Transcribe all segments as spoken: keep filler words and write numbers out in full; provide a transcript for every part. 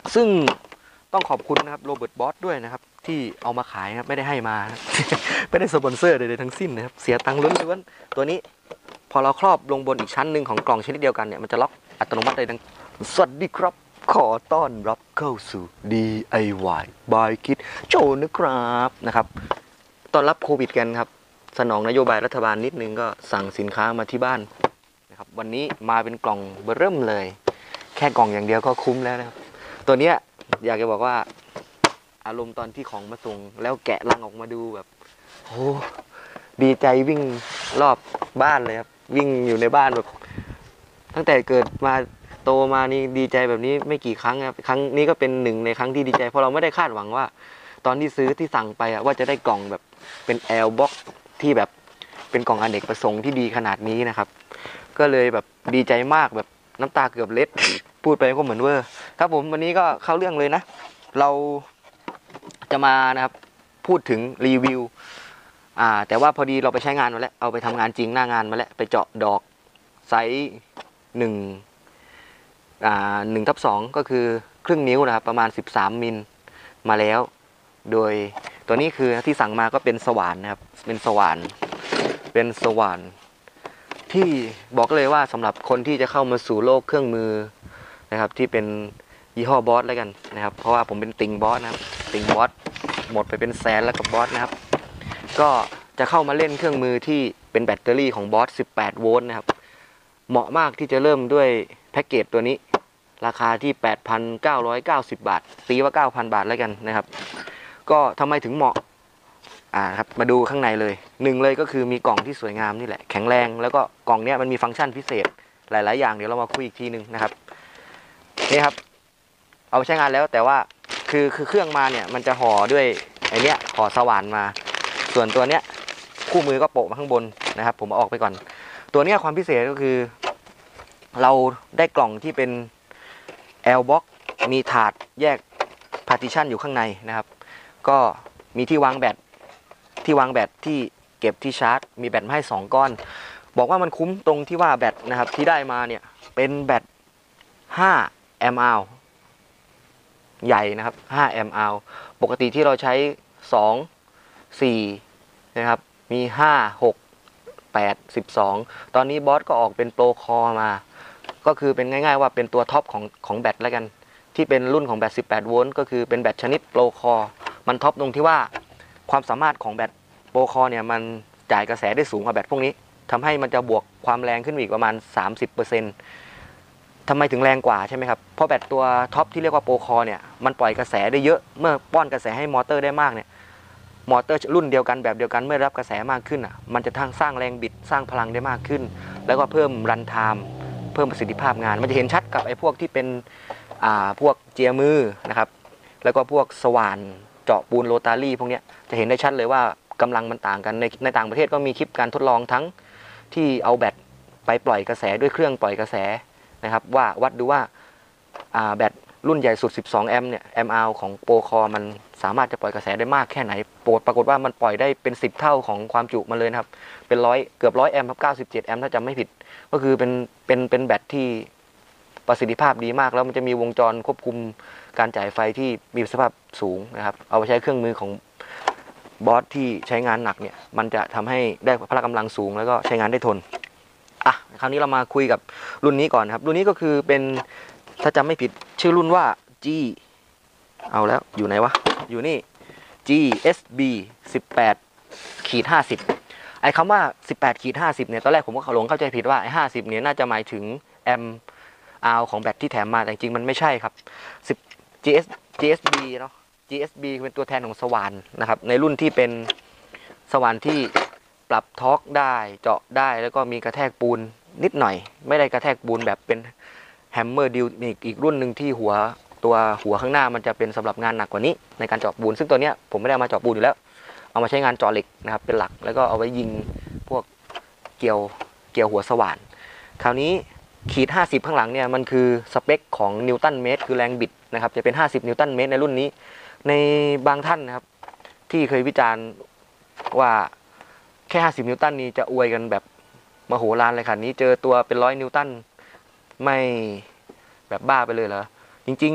ซึ่งต้องขอบคุณนะครับโรเบิร์ตบอสด้วยนะครับที่เอามาขายครับไม่ได้ให้มา ไม่ได้สปอนเซอร์ใดๆทั้งสิ้นนะครับเสียตังค์ล้วนๆตัวนี้พอเราครอบลงบนอีกชั้นหนึ่งของกล่องชนิดเดียวกันเนี่ยมันจะล็อกอัตโนมัติได้ดังสวัสดีครับขอต้อนรับเข้าสู่ ดี ไอ วาย by Kid โจนะครับนะครับต้อนรับโควิดกันครับสนองนโยบายรัฐบาลนิดนึงก็สั่งสินค้ามาที่บ้านนะครับวันนี้มาเป็นกล่องเบอร์เริ่มเลยแค่กล่องอย่างเดียวก็คุ้มแล้วนะครับตัวเนี้ยอยากจะบอกว่าอารมณ์ตอนที่ของมาส่งแล้วแกะลังออกมาดูแบบโอ้ดีใจวิ่งรอบบ้านเลยครับวิ่งอยู่ในบ้านแบบตั้งแต่เกิดมาโตมานี่ดีใจแบบนี้ไม่กี่ครั้งครับครั้งนี้ก็เป็นหนึ่งในครั้งที่ดีใจเพราะเราไม่ได้คาดหวังว่าตอนที่ซื้อที่สั่งไปอะว่าจะได้กล่องแบบเป็น L box ที่แบบเป็นกล่องอเนกประสงค์ที่ดีขนาดนี้นะครับก็เลยแบบดีใจมากแบบน้ำตาเกือบเล็ด พูดไปก็เหมือนเวอร์ครับผมวันนี้ก็เข้าเรื่องเลยนะเราจะมานะครับพูดถึงรีวิวอ่าแต่ว่าพอดีเราไปใช้งานมาแล้วเอาไปทำงานจริงหน้างานมาแล้วไปเจาะดอกไซส์หนึ่งอ่าหนึ่งทับสองก็คือครึ่งนิ้วนะครับประมาณสิบสามมิลมาแล้วโดยตัวนี้คือที่สั่งมาก็เป็นสว่านนะครับเป็นสว่านเป็นสว่านที่บอกเลยว่าสำหรับคนที่จะเข้ามาสู่โลกเครื่องมือนะครับที่เป็นยี่ห้อบอสแล้วกันนะครับเพราะว่าผมเป็นติงบอสนะครับติงบอสหมดไปเป็นแสนแล้วกับบอสนะครับก็จะเข้ามาเล่นเครื่องมือที่เป็นแบตเตอรี่ของบอสสิบแปดโวลต์นะครับเหมาะมากที่จะเริ่มด้วยแพ็กเกจตัวนี้ราคาที่ แปดพันเก้าร้อยเก้าสิบบาทตีว่า เก้าพัน บาทแล้วกันนะครับก็ทำไมถึงเหมาะอ่าครับมาดูข้างในเลยหนึ่งเลยก็คือมีกล่องที่สวยงามนี่แหละแข็งแรงแล้วก็กล่องเนี้ยมันมีฟังก์ชันพิเศษหลายๆอย่างเดี๋ยวเรามาคุยอีกทีนึงนะครับนี่ครับเอาไปใช้งานแล้วแต่ว่าคือคือเครื่องมาเนี่ยมันจะห่อด้วยไอเนี้ยห่อสว่านมาส่วนตัวเนี้ยคู่มือก็โปะมาข้างบนนะครับผมเอาออกไปก่อนตัวเนี้ยความพิเศษก็คือเราได้กล่องที่เป็น L box มีถาดแยก partition อยู่ข้างในนะครับก็มีที่วางแบตที่วางแบตที่เก็บที่ชาร์จมีแบตมาให้สองก้อนบอกว่ามันคุ้มตรงที่ว่าแบตนะครับที่ได้มาเนี่ยเป็นแบตห้าแอมป์อัลใหญ่นะครับห้าแอมป์อัลปกติที่เราใช้สอง สี่นะครับมีห้า หก แปด สิบสองตอนนี้บอสก็ออกเป็นโปรคอร์มาก็คือเป็นง่ายๆว่าเป็นตัวท็อปของของแบตแล้วกันที่เป็นรุ่นของแบตสิบแปดโวลต์ก็คือเป็นแบตชนิดโปรคอร์มันท็อปตรงที่ว่าความสามารถของแบตโปรคอร์เนี่ยมันจ่ายกระแสได้สูงกว่าแบตพวกนี้ทำให้มันจะบวกความแรงขึ้นอีกประมาณ สามสิบเปอร์เซ็นต์ ทำไมถึงแรงกว่าใช่ไหมครับเพราะแบตตัวท็อปที่เรียกว่าโปรคอร์เนี่ยมันปล่อยกระแสได้เยอะเมื่อป้อนกระแสให้มอเตอร์ได้มากเนี่ยมอเตอร์รุ่นเดียวกันแบบเดียวกันเมื่อรับกระแสมากขึ้นอ่ะมันจะทั้งสร้างแรงบิดสร้างพลังได้มากขึ้นแล้วก็เพิ่มรันไทม์เพิ่มประสิทธิภาพงานมันจะเห็นชัดกับไอ้พวกที่เป็นอ่าพวกเจียมือนะครับแล้วก็พวกสว่านเจาะปูนโรตารี่พวกเนี้ยจะเห็นได้ชัดเลยว่ากำลังมันต่างกันในในต่างประเทศก็มีคลิปการทดลองทั้งที่เอาแบตไปปล่อยกระแสด้วยเครื่องปล่อยกระแสนะครับว่าวัดดูว่าอ่าแบตรุ่นใหญ่สุดสิบสองแอมป์เนี่ยแอมป์อัลของโปรคอร์มันสามารถจะปล่อยกระแสได้มากแค่ไหนปรากฏว่ามันปล่อยได้เป็นสิบเท่าของความจุมันเลยนะครับเป็นร้อยเกือบร้อยแอมป์ครับเก้าสิบเจ็ดแอมป์ถ้าจำไม่ผิดก็คือเป็นเป็นเป็นแบตที่ประสิทธิภาพดีมากแล้วมันจะมีวงจรควบคุมการจ่ายไฟที่มีประสิทธิภาพสูงนะครับเอาไปใช้เครื่องมือของบอสที่ใช้งานหนักเนี่ยมันจะทำให้ได้พละกำลังสูงแล้วก็ใช้งานได้ทนอ่ะคราวนี้เรามาคุยกับรุ่นนี้ก่อนครับรุ่นนี้ก็คือเป็นถ้าจำไม่ผิดชื่อรุ่นว่า G เอาแล้วอยู่ไหนวะอยู่นี่ จี เอส บี สิบแปด ห้าสิบ ไอ้คำว่า สิบแปด ห้าสิบ เนี่ยตอนแรกผมก็หลงเข้าใจผิดว่าไอ้ห้าสิบเนี่ยน่าจะหมายถึงแอมป์อัลของแบตที่แถมมาแต่จริงมันไม่ใช่ครับ 10 จี เอส จี เอส บี เนาะ จี เอส บี เป็นตัวแทนของสว่านนะครับในรุ่นที่เป็นสว่านที่ปรับทอร์กได้เจาะได้แล้วก็มีกระแทกปูนนิดหน่อยไม่ได้กระแทกปูนแบบเป็นแฮมเมอร์ดิวมีอีกรุ่นหนึ่งที่หัวตัวหัวข้างหน้ามันจะเป็นสำหรับงานหนักกว่านี้ในการเจาะปูนซึ่งตัวเนี้ยผมไม่ได้เอามาเจาะปูนอยู่แล้วเอามาใช้งานเจาะเหล็กนะครับเป็นหลักแล้วก็เอาไว้ยิงพวกเกี่ยวเกี่ยวหัวสว่านคราวนี้ขีดห้าสิบข้างหลังเนี่ยมันคือสเปคของนิวตันเมตรคือแรงบิดนะครับจะเป็นห้าสิบนิวตันเมตรในรุ่นนี้ในบางท่านนะครับที่เคยวิจารณ์ว่าแค่ห้าสิบนิวตันนี้จะอวยกันแบบมโหฬารเลยค่ะนี้เจอตัวเป็นร้อยนิวตันไม่แบบบ้าไปเลยเหรอจริง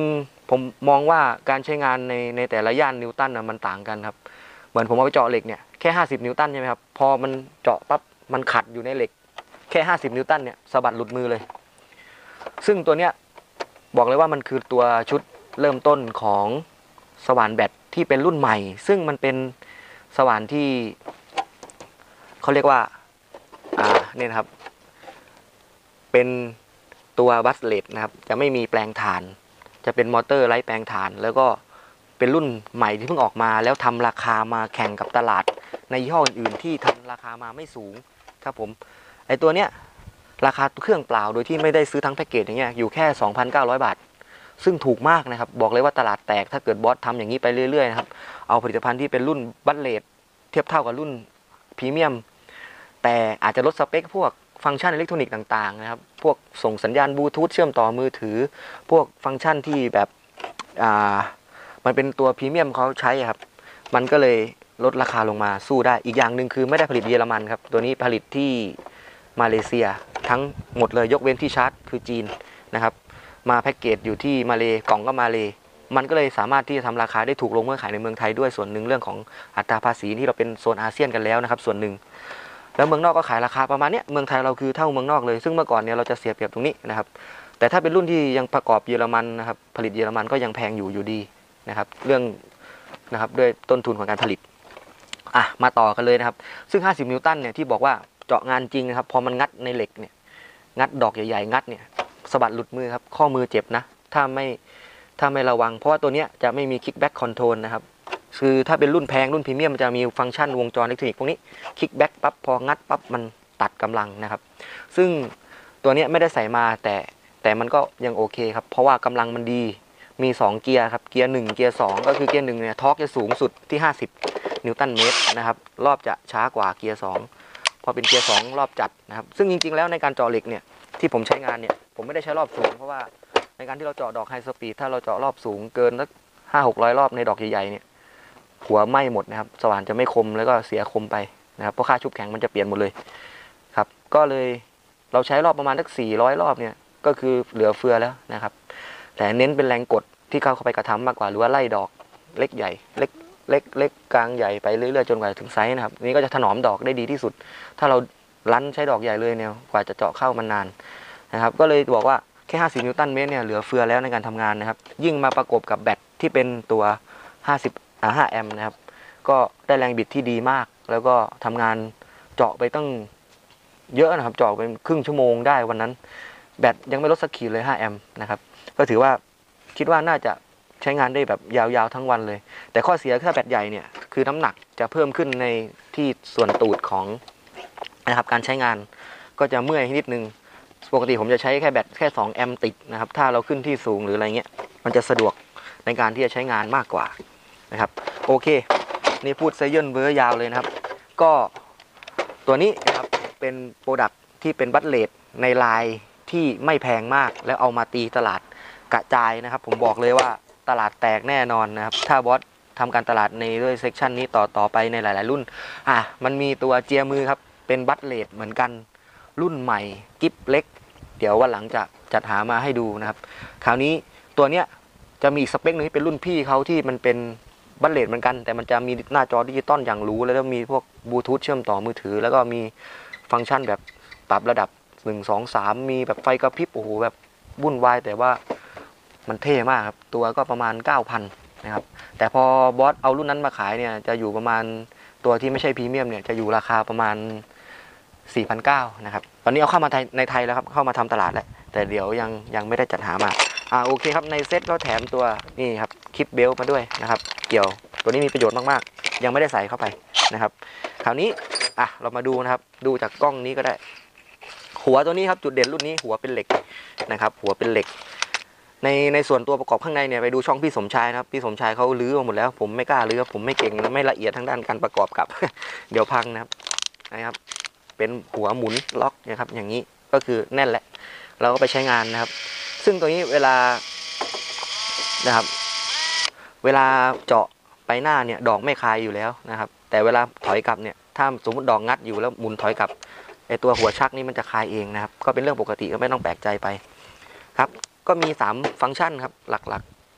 ผมมองว่าการใช้งานในในแต่ละย่านนิวตันนะมันต่างกันครับเหมือนผมเอาไปเจาะเหล็กเนี่ยแค่ห้าสิบนิวตันใช่ไหมครับพอมันเจาะปั๊บมันขัดอยู่ในเหล็กแค่ห้าสิบนิวตันเนี่ยสะบัดหลุดมือเลยซึ่งตัวเนี้ยบอกเลยว่ามันคือตัวชุดเริ่มต้นของสว่านแบตที่เป็นรุ่นใหม่ซึ่งมันเป็นสว่านที่เขาเรียกว่าอ่าเนี่ยนะครับเป็นตัวบัสเลตนะครับจะไม่มีแปลงถ่านจะเป็นมอเตอร์ไร้แปลงถ่านแล้วก็เป็นรุ่นใหม่ที่เพิ่งออกมาแล้วทำราคามาแข่งกับตลาดในยี่ห้ออื่นๆที่ทำราคามาไม่สูงครับผมไอตัวเนี้ยราคาเครื่องเปล่าโดยที่ไม่ได้ซื้อทั้งแพ็กเกจอย่างเงี้ยอยู่แค่ สองพันเก้าร้อย บาทซึ่งถูกมากนะครับบอกเลยว่าตลาดแตกถ้าเกิดบอสทำอย่างนี้ไปเรื่อยๆนะครับเอาผลิตภัณฑ์ที่เป็นรุ่นบัสเลตเทียบเท่ากับรุ่นพรีเมียมแต่อาจจะลดสเปคพวกฟังก์ชันอิเล็กทรอนิกส์ต่างๆนะครับพวกส่งสัญญาณบลูทูธเชื่อมต่อมือถือพวกฟังก์ชันที่แบบอ่ามันเป็นตัวพรีเมียมเขาใช้ครับมันก็เลยลดราคาลงมาสู้ได้อีกอย่างหนึ่งคือไม่ได้ผลิตเยอรมันครับตัวนี้ผลิตที่มาเลเซียทั้งหมดเลยยกเว้นที่ชาร์จคือจีนนะครับมาแพ็กเกจอยู่ที่มาเลกล่องก็มาเลมันก็เลยสามารถที่จะทำราคาได้ถูกลงเมื่อขายในเมืองไทยด้วยส่วนหนึ่งเรื่องของอัตราภาษีที่เราเป็นโซนอาเซียนกันแล้วนะครับส่วนหนึ่งแล้วเมืองนอกก็ขายราคาประมาณนี้เมืองไทยเราคือเท่าเมืองนอกเลยซึ่งเมื่อก่อนเนี่ยเราจะเสียเปรียบตรงนี้นะครับแต่ถ้าเป็นรุ่นที่ยังประกอบเยอรมันนะครับผลิตเยอรมันก็ยังแพงอยู่อยู่ดีนะครับเรื่องนะครับด้วยต้นทุนของการผลิตอ่ะมาต่อกันเลยนะครับซึ่งห้าสิบนิวตันเนี่ยที่บอกว่าเจาะงานจริงนะครับพอมันงัดในเหล็กเนี่ยงัดดอกใหญ่ๆงัดเนี่ยสะบัดหลุดมือครับข้อมือเจ็บนะถ้าไม่ถ้าไม่ระวังเพราะว่าตัวเนี้ยจะไม่มีคิกแบ็กคอนโทรลนะครับคือถ้าเป็นรุ่นแพงรุ่นพรีเมียมมันจะมีฟังก์ชันวงจรอิเล็กทรอนิกส์พวกนี้คลิกแบ็กปั๊บพองัดปั๊บมันตัดกำลังนะครับซึ่งตัวนี้ไม่ได้ใส่มาแต่แต่มันก็ยังโอเคครับเพราะว่ากำลังมันดีมีสองเกียร์ครับเกียร์หนึ่งเกียร์สองก็คือเกียร์หนึ่งเนี่ยทอร์กจะสูงสุดที่ห้าสิบนิวตันเมตรนะครับรอบจะช้ากว่าเกียร์สองพอเป็นเกียร์สองรอบจัดนะครับซึ่งจริงๆแล้วในการเจาะเหล็กเนี่ยที่ผมใช้งานเนี่ยผมไม่ได้ใช้รอบสูงเพราะว่าในการที่เราเจาะดอกไฮสปีดถ้าเราเจาะรอบสูงเกินสักห้าหกร้อยรอบในดอกใหญ่ๆเนี่ยหัวไหม้หมดนะครับสว่านจะไม่คมแล้วก็เสียคมไปนะครับเพราะค่าชุบแข็งมันจะเปลี่ยนหมดเลยครับก็เลยเราใช้รอบประมาณสักสี่ร้อยรอบเนี่ยก็คือเหลือเฟือแล้วนะครับแต่เน้นเป็นแรงกดที่เข้าไปกระทำมากกว่าหรือว่าไล่ดอกเล็กใหญ่เล็กเล็กเล็กกลางใหญ่ไปเรื่อยๆจนกว่าถึงไซส์นะครับนี้ก็จะถนอมดอกได้ดีที่สุดถ้าเราลั้นใช้ดอกใหญ่เลยเนี่ยกว่าจะเจาะเข้ามันนานนะครับก็เลยบอกว่าแค่ห้าสิบนิวตันเมตรเนี่ยเหลือเฟือแล้วในการทำงานนะครับยิ่งมาประกบกับแบตที่เป็นตัวห้าสิบอ่าห้าแอมป์นะครับก็ได้แรงบิดที่ดีมากแล้วก็ทำงานเจาะไปตั้งเยอะนะครับเจาะไปครึ่งชั่วโมงได้วันนั้นแบตยังไม่ลดสักขีดเลยห้าแอมป์นะครับก็ถือว่าคิดว่าน่าจะใช้งานได้แบบยาวๆทั้งวันเลยแต่ข้อเสียถ้าแบตใหญ่เนี่ยคือน้ำหนักจะเพิ่มขึ้นในที่ส่วนตูดของนะครับการใช้งานก็จะเมื่อยนิดนึงปกติผมจะใช้แค่แบตแค่สองแอมป์ติดนะครับถ้าเราขึ้นที่สูงหรืออะไรเงี้ยมันจะสะดวกในการที่จะใช้งานมากกว่านะครับโอเคนี่พูดเซเยนเวอร์ยาวเลยนะครับก็ตัวนี้นะครับเป็นโปรดักที่เป็นบัตเลตในลายที่ไม่แพงมากแล้วเอามาตีตลาดกระจายนะครับผมบอกเลยว่าตลาดแตกแน่นอนนะครับถ้าบอสทำการตลาดในด้วยเซกชันนี้ต่อต่อไปในหลายๆรุ่นอ่ะมันมีตัวเจียมือครับเป็นบัตเลตเหมือนกันรุ่นใหม่กิฟเล็กเดี๋ยววันหลังจะจัดหามาให้ดูนะครับคราวนี้ตัวเนี้ยจะมีสเปคนึงที่เป็นรุ่นพี่เขาที่มันเป็นบัตเลตเหมือนกันแต่มันจะมีหน้าจอดิจิตอลอย่างรู้แล้วก็มีพวกบลูทูธเชื่อมต่อมือถือแล้วก็มีฟังก์ชันแบบปรับระดับหนึ่ง สอง สามมีแบบไฟกระพริบโอ้โหแบบวุ่นวายแต่ว่ามันเท่มากครับตัวก็ประมาณ เก้าพัน นะครับแต่พอบอสเอารุ่นนั้นมาขายเนี่ยจะอยู่ประมาณตัวที่ไม่ใช่พรีเมียมเนี่ยจะอยู่ราคาประมาณ สี่พันเก้าร้อย นะครับตอนนี้เอาเข้ามาในไทยแล้วครับเข้ามาทำตลาดแล้วแต่เดี๋ยวยังยังไม่ได้จัดหามาอ่าโอเคครับในเซ็ตก็แถมตัวนี่ครับคลิปเบลมาด้วยนะครับเกี่ยวตัวนี้มีประโยชน์มากๆยังไม่ได้ใส่เข้าไปนะครับคราวนี้อ่ะเรามาดูนะครับดูจากกล้องนี้ก็ได้หัวตัวนี้ครับจุดเด่นรุ่นนี้หัวเป็นเหล็กนะครับหัวเป็นเหล็กในในส่วนตัวประกอบข้างในเนี่ยไปดูช่องพี่สมชายนะครับพี่สมชายเขาลื้อมาหมดแล้วผมไม่กล้าลื้อผมไม่เก่งและไม่ละเอียดทางด้านการประกอบกับ เดี๋ยวพังนะครับนะครับเป็นหัวหมุนล็อกนะครับอย่างนี้ก็คือแน่นแหละเราก็ไปใช้งานนะครับซึ่งตัวนี้เวลานะครับเวลาเจาะไปหน้าเนี่ยดอกไม่คายอยู่แล้วนะครับแต่เวลาถอยกลับเนี่ยถ้าสมมติดอกงัดอยู่แล้วหมุนถอยกลับไอตัวหัวชักนี่มันจะคายเองนะครับก็เป็นเรื่องปกติก็ไม่ต้องแปลกใจไปครับก็มีสามฟังก์ชันครับหลักๆก็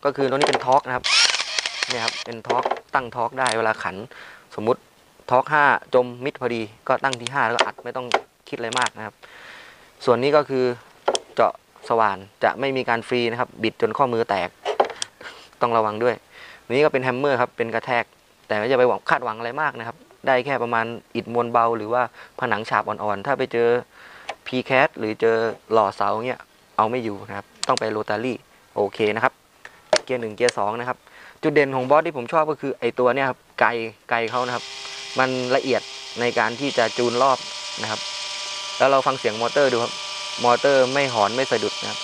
ก็คือตัวนี้เป็นทอร์กนะครับเนี่ยครับเป็นทอร์กตั้งทอร์กได้เวลาขันสมมุติทอร์กห้าจมมิดพอดีก็ตั้งที่ห้าแล้วก็อัดไม่ต้องคิดอะไรมากนะครับส่วนนี้ก็คือเจาะสว่านจะไม่มีการฟรีนะครับบิดจนข้อมือแตกต้องระวังด้วยนี้ก็เป็นแฮมเมอร์ครับเป็นกระแทกแต่ไม่จะไปหวังคาดหวังอะไรมากนะครับได้แค่ประมาณอิฐมวลเบาหรือว่าผนังฉาบอ่อนๆถ้าไปเจอ พี แคท หรือเจอหล่อเสาเงี้ยเอาไม่อยู่นะครับต้องไปโรตารี่โอเคนะครับเกียร์หนึ่งเกียร์สองนะครับจุดเด่นของบอสที่ผมชอบก็คือไอตัวเนี้ยครับไกไกเขานะครับมันละเอียดในการที่จะจูนรอบนะครับแล้วเราฟังเสียงมอเตอร์ดูครับมอเตอร์ไม่หอนไม่สะดุดนะครับ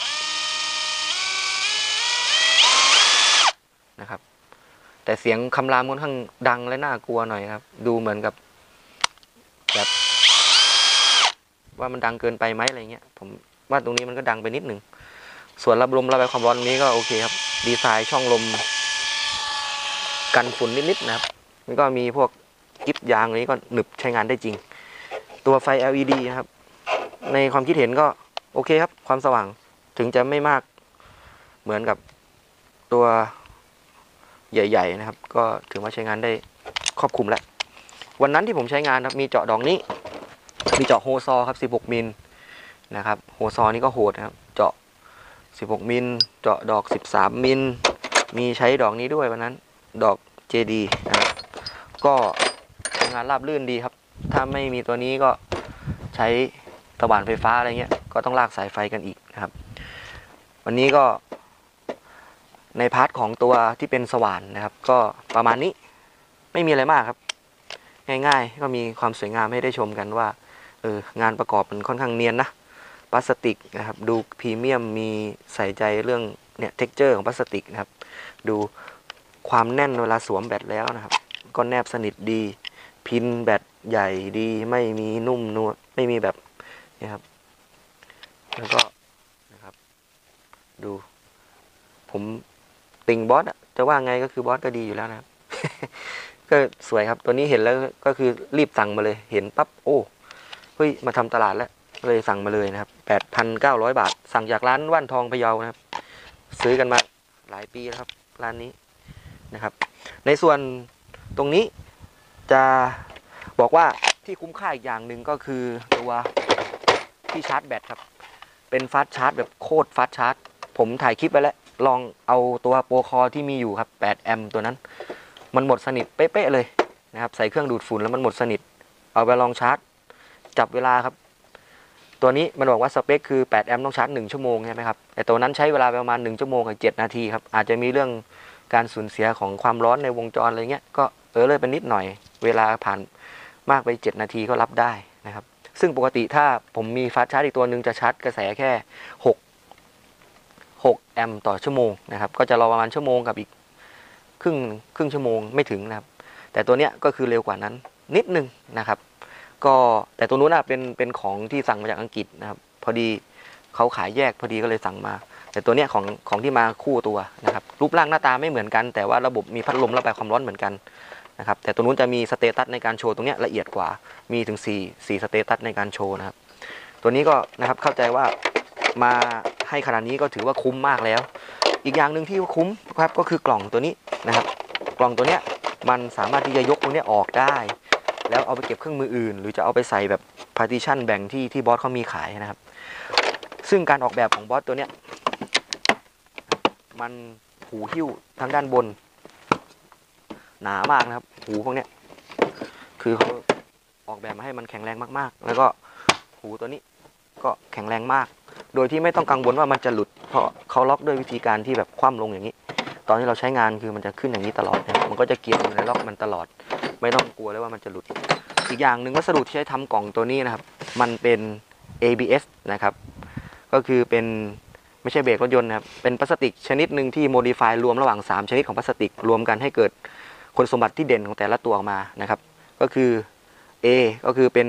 นะครับแต่เสียงคำรามค่อนข้างดังและน่ากลัวหน่อยครับดูเหมือนกับแบบว่ามันดังเกินไปไหมอะไรเงี้ยผมว่าตรงนี้มันก็ดังไปนิดหนึ่งส่วนระบบลมระบายความร้อนตรงนี้ก็โอเคครับดีไซน์ช่องลมกันฝุ่นนิดๆนะครับมันก็มีพวกกิ๊บยางนี้ก็หนึบใช้งานได้จริงตัวไฟ แอล อี ดี นะครับในความคิดเห็นก็โอเคครับความสว่างถึงจะไม่มากเหมือนกับตัวใหญ่ๆนะครับก็ถือว่าใช้งานได้ครอบคลุมแล้ววันนั้นที่ผมใช้งานครับมีเจาะดอกนี้มีเจาะโฮซอครับสิบหกมิลนะครับโฮซอนี่ก็โหดนะครับเจาะสิบหกมิลเจาะดอกสิบสามมิลมีใช้ดอกนี้ด้วยวันนั้นดอก เจ ดี นะครับก็ทำงานราบรื่นดีครับถ้าไม่มีตัวนี้ก็ใช้สว่านไฟฟ้าอะไรเงี้ยก็ต้องลากสายไฟกันอีกนะครับวันนี้ก็ในพาร์ทของตัวที่เป็นสว่านนะครับก็ประมาณนี้ไม่มีอะไรมากครับง่ายๆก็มีความสวยงามให้ได้ชมกันว่าเอองานประกอบมันค่อนข้างเนียนนะพลาสติกนะครับดูพรีเมียมมีใส่ใจเรื่องเนี่ยเท็กเจอร์ของพลาสติกนะครับดูความแน่นเวลาสวมแบตแล้วนะครับก็แนบสนิทดีพินแบตใหญ่ดีไม่มีนุ่มนวลไม่มีแบบนี่ครับแล้วก็นะครับดูผมติงบอสจะว่าไงก็คือบอสก็ดีอยู่แล้วนะครับ ก็สวยครับตัวนี้เห็นแล้วก็คือรีบสั่งมาเลยเห็นปั๊บโอ้เฮ้ยมาทำตลาดแล้วเลยสั่งมาเลยนะครับ แปดพันเก้าร้อย บาทสั่งจากร้านว่านทองพะเยานะครับซื้อกันมาหลายปีแล้วครับร้านนี้นะครับในส่วนตรงนี้จะบอกว่าที่คุ้มค่าอีกอย่างหนึ่งก็คือตัวที่ชาร์จแบตครับเป็นฟาสต์ชาร์จแบบโคตรฟาสต์ชาร์จผมถ่ายคลิปไปแล้วลองเอาตัวโปรคอที่มีอยู่ครับแปดแอมป์ตัวนั้นมันหมดสนิทเป๊ะๆเลยนะครับใส่เครื่องดูดฝุ่นแล้วมันหมดสนิทเอาไปลองชาร์จจับเวลาครับตัวนี้มันบอกว่าสเปคคือแปดแอมป์ต้องชาร์จหนึ่งชั่วโมงใช่ไหมครับแต่ตัวนั้นใช้เวลาประมาณหนึ่งชั่วโมงกับเจ็ดนาทีครับอาจจะมีเรื่องการสูญเสียของความร้อนในวงจรอะไรเงี้ยก็เออเลยเป็นนิดหน่อยเวลาผ่านมากไปเจ็ดนาทีก็รับได้นะครับซึ่งปกติถ้าผมมีฟาสต์ชาร์จอีกตัวหนึ่งจะชาร์จกระแสแค่หก หกแอมป์ต่อชั่วโมงนะครับก็จะรอประมาณชั่วโมงกับอีกครึ่งครึ่งชั่วโมงไม่ถึงนะครับแต่ตัวเนี้ยก็คือเร็วกว่านั้นนิดนึงนะครับก็แต่ตัวนู้นเป็นเป็นของที่สั่งมาจากอังกฤษนะครับพอดีเขาขายแยกพอดีก็เลยสั่งมาแต่ตัวเนี้ยของของที่มาคู่ตัวนะครับรูปร่างหน้าตาไม่เหมือนกันแต่ว่าระบบมีพัดลมระบายความร้อนเหมือนกันนะครับแต่ตัวนู้นจะมีสเตตัสในการโชว์ตรงเนี้ยละเอียดกว่ามีถึงสี่ สี่สเตตัสในการโชว์นะครับตัวนี้ก็นะครับเข้าใจว่ามาให้ขนาดนี้ก็ถือว่าคุ้มมากแล้วอีกอย่างหนึ่งที่คุ้มครับก็คือกล่องตัวนี้นะครับกล่องตัวเนี้ยมันสามารถที่จะยกตรงนี้ออกได้แล้วเอาไปเก็บเครื่องมืออื่นหรือจะเอาไปใส่แบบ partition แบ่งที่ที่บอสเขามีขายนะครับซึ่งการออกแบบของบอสตัวเนี้ยมันหูหิ้วทางด้านบนหนามากนะครับหูพวกเนี้ยคือเขาออกแบบมาให้มันแข็งแรงมากๆแล้วก็หูตัวนี้ก็แข็งแรงมากโดยที่ไม่ต้องกังวลว่ามันจะหลุดเพราะเขาล็อกด้วยวิธีการที่แบบคว่ำลงอย่างนี้ตอนที่เราใช้งานคือมันจะขึ้นอย่างนี้ตลอดนะมันก็จะเกี่ยวอยู่ในล็อกมันตลอดไม่ต้องกลัวเลยว่ามันจะหลุดอีกอย่างหนึ่งวัสดุที่ใช้ทำกล่องตัวนี้นะครับมันเป็น เอ บี เอส นะครับก็คือเป็นไม่ใช่เบรกรถยนต์นะครับเป็นพลาสติกชนิดหนึ่งที่โมดิฟายรวมระหว่างสามชนิดของพลาสติกรวมกันให้เกิดคุณสมบัติที่เด่นของแต่ละตัวออกมานะครับก็คือ A ก็คือเป็น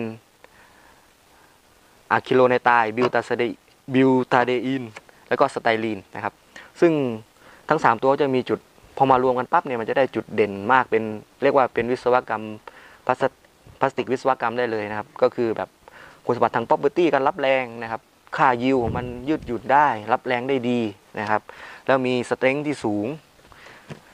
อะคริโลไนไตร์บิวตาเดบิวตาเดอินแล้วก็สไตรีนนะครับซึ่งทั้งสามตัวจะมีจุดพอมารวมกันปั๊บเนี่ยมันจะได้จุดเด่นมากเป็นเรียกว่าเป็นวิศวกรรมพลาสพลาสติกวิศวกรรมได้เลยนะครับก็คือแบบคุณสมบัติทาง property การรับแรงนะครับค่ายิวมันยืดหยุ่นได้รับแรงได้ดีนะครับแล้วมีสเตรนท์ที่สูง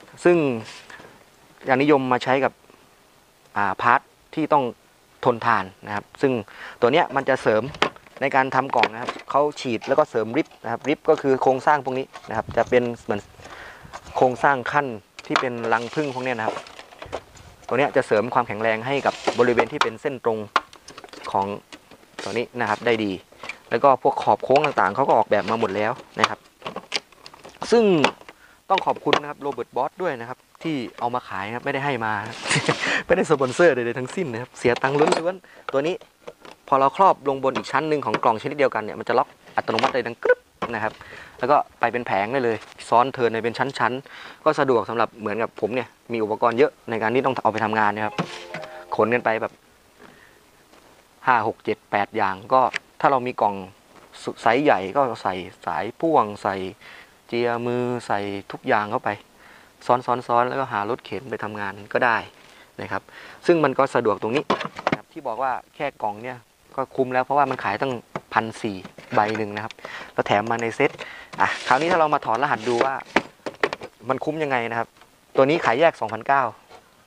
ซึ่งยานิยมมาใช้กับพาร์ทที่ต้องทนทานนะครับซึ่งตัวเนี้ยมันจะเสริมในการทำกล่องนะครับเขาฉีดแล้วก็เสริมริบนะครับริบก็คือโครงสร้างพวกนี้นะครับจะเป็นเหมือนโครงสร้างขั้นที่เป็นรังผึ้งพวกนี้นะครับตัวเนี้ยจะเสริมความแข็งแรงให้กับบริเวณที่เป็นเส้นตรงของตัวนี้นะครับได้ดีแล้วก็พวกขอบโค้งต่างๆเขาก็ออกแบบมาหมดแล้วนะครับซึ่งต้องขอบคุณนะครับโรเบิร์ตบอสด้วยนะครับที่เอามาขายครับไม่ได้ให้มา ไม่ได้สปอนเซอร์ใดๆทั้งสิ้นนะครับเสียตังค์ล้วนๆตัวนี้พอเราครอบลงบนอีกชั้นหนึ่งของกล่องชนิดเดียวกันเนี่ยมันจะล็อกอัตโนมัติเลยดังกรึ๊บนะครับแล้วก็ไปเป็นแผงได้เลยซ้อนเทิร์นในเป็นชั้นๆก็สะดวกสำหรับเหมือนกับผมเนี่ยมีอุปกรณ์เยอะในการที่ต้องเอาไปทำงานนะครับขนกันไปแบบห้าหกเจ็ดแปดอย่างก็ถ้าเรามีกล่องไซส์ใหญ่ก็ใส่สายพ่วงใส่เจียมือใส่ทุกอย่างเข้าไปซ้อนซ้อนซ้อนแล้วก็หารถเข็นไปทำงานก็ได้นะครับซึ่งมันก็สะดวกตรงนี้นะครับที่บอกว่าแค่กล่องเนี่ยก็คุ้มแล้วเพราะว่ามันขายตั้งพันสี่ใบหนึ่งนะครับแล้วแถมมาในเซ็ตอ่ะคราวนี้ถ้าเรามาถอดรหัสดูว่ามันคุ้มยังไงนะครับตัวนี้ขายแยก สองพันเก้าร้อย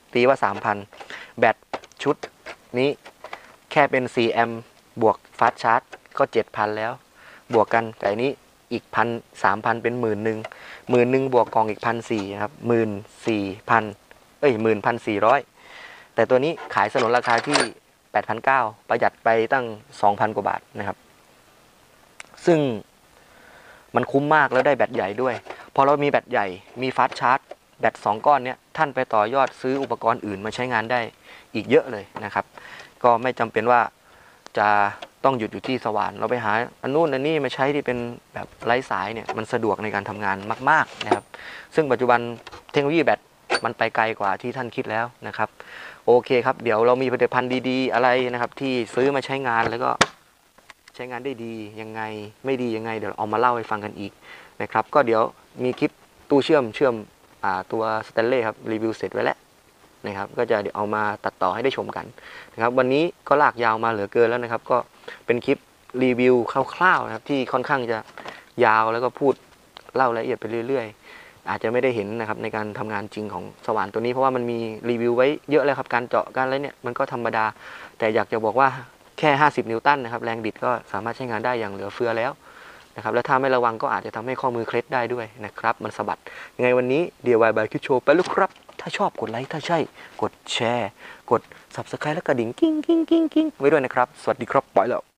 ตีว่า สามพัน แบตชุดนี้แค่เป็นสี่แอมป์บวกฟาสต์ชาร์จก็ เจ็ดพัน แล้วบวกกันแต่อันนี้อีกพันสามพันเป็นหมื่นหนึ่งหมื่นหนึ่งบวกกล่องอีกพันสี่ครับหมื่นสี่พันเอ้ยหมื่นพันสี่ร้อยแต่ตัวนี้ขายสนนราคาที่แปดพันเก้าประหยัดไปตั้งสองพันกว่าบาทนะครับซึ่งมันคุ้มมากแล้วได้แบตใหญ่ด้วยพอเรามีแบตใหญ่มีฟาสต์ชาร์จแบตสองก้อนเนี้ยท่านไปต่อยอดซื้ออุปกรณ์อื่นมาใช้งานได้อีกเยอะเลยนะครับก็ไม่จำเป็นว่าจะต้องหยุดอยู่ที่สว่านเราไปหาอันนู้นอันนี้มาใช้ที่เป็นแบบไร้สายเนี่ยมันสะดวกในการทำงานมากๆนะครับซึ่งปัจจุบันเทคโนโลยีแบตมันไปไกลกว่าที่ท่านคิดแล้วนะครับโอเคครับเดี๋ยวเรามีผลิตภัณฑ์ดีๆอะไรนะครับที่ซื้อมาใช้งานแล้วก็ใช้งานได้ดียังไงไม่ดียังไงเดี๋ยวเอามาเล่าให้ฟังกันอีกนะครับก็เดี๋ยวมีคลิปตู้เชื่อมเชื่อมอ่าตัวสแตนเลสครับรีวิวเสร็จไว้แล้วนะครับก็จะเดี๋ยวเอามาตัดต่อให้ได้ชมกันนะครับวันนี้ก็ลากยาวมาเหลือเกินแล้วนะครับก็เป็นคลิปรีวิวคร่าวๆนะครับที่ค่อนข้างจะยาวแล้วก็พูดเล่ารายละเอียดไปเรื่อยๆอาจจะไม่ได้เห็นนะครับในการทำงานจริงของสว่านตัวนี้เพราะว่ามันมีรีวิวไว้เยอะแล้วครับการเจาะการอะไรเนี่ยมันก็ธรรมดาแต่อยากจะบอกว่าแค่ห้าสิบนิวตันนะครับแรงบิดก็สามารถใช้งานได้อย่างเหลือเฟือแล้วนะครับแล้วถ้าไม่ระวังก็อาจจะทำให้ข้อมือเคล็ดได้ด้วยนะครับมันสะบัดยังไงวันนี้ ดี ไอ วาย by คิดโชว์ไปแล้วครับถ้าชอบกดไลค์ถ้าใช่กดแชร์กด ซับสไครบ์ และกระดิ่งกิ้งกิ้งกิ้งกิ้งไว้ด้วยนะครับสวัสดีครับไปแล้ว